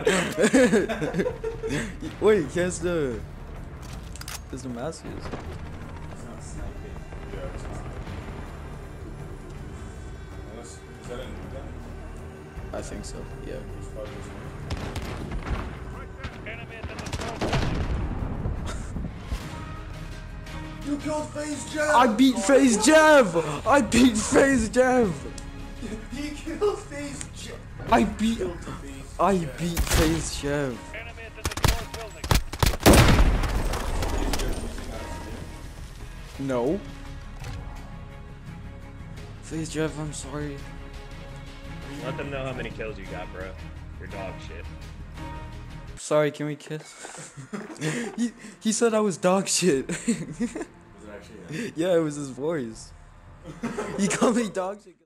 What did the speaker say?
Wait, he has the Damascus. It's not sniping. Yeah, it's not. Unless, is that a new gun? I think so. Yeah. It's probably this one. You killed FaZe Jeff! I beat FaZe Jeff! I beat FaZe Jeff! He killed FaZe Jeff! I beat FaZe Jeff. No. FaZe Jeff, I'm sorry. Let them know how many kills you got, bro. You're dog shit. Sorry, can we kiss? he said I was dog shit. Was it actually him? Yeah, it was his voice. He called me dog shit.